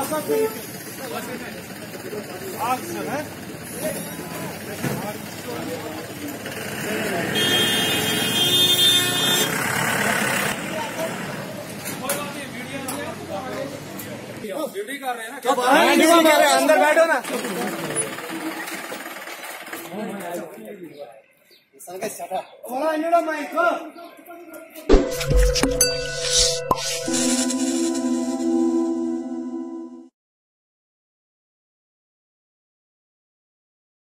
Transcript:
Duty कर रहे हैं ना, अंदर बैठो ना। माइक